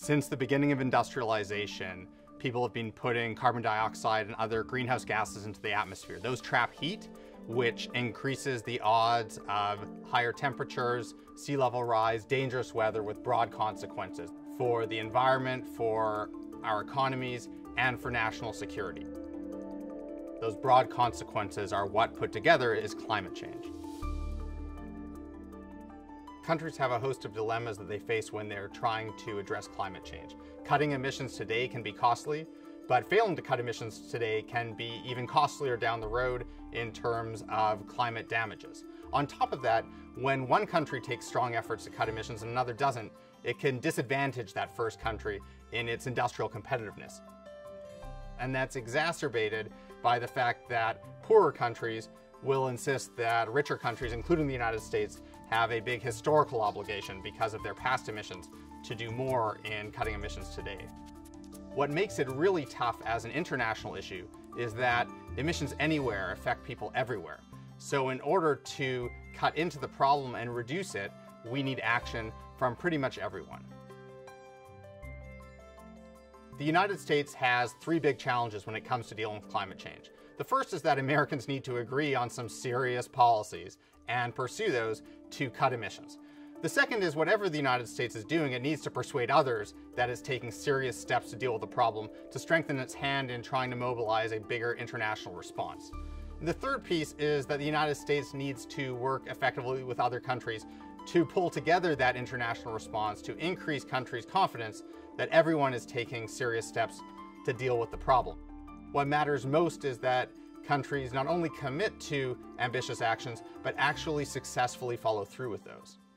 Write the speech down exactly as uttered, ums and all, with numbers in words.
Since the beginning of industrialization, people have been putting carbon dioxide and other greenhouse gases into the atmosphere. Those trap heat, which increases the odds of higher temperatures, sea level rise, dangerous weather with broad consequences for the environment, for our economies, and for national security. Those broad consequences are what put together is climate change. Countries have a host of dilemmas that they face when they're trying to address climate change. Cutting emissions today can be costly, but failing to cut emissions today can be even costlier down the road in terms of climate damages. On top of that, when one country takes strong efforts to cut emissions and another doesn't, it can disadvantage that first country in its industrial competitiveness. And that's exacerbated by the fact that poorer countries will insist that richer countries, including the United States, have a big historical obligation because of their past emissions to do more in cutting emissions today. What makes it really tough as an international issue is that emissions anywhere affect people everywhere. So in order to cut into the problem and reduce it, we need action from pretty much everyone. The United States has three big challenges when it comes to dealing with climate change. The first is that Americans need to agree on some serious policies and pursue those to cut emissions. The second is whatever the United States is doing, it needs to persuade others that it's taking serious steps to deal with the problem to strengthen its hand in trying to mobilize a bigger international response. And the third piece is that the United States needs to work effectively with other countries to pull together that international response to increase countries' confidence that everyone is taking serious steps to deal with the problem. What matters most is that countries not only commit to ambitious actions, but actually successfully follow through with those.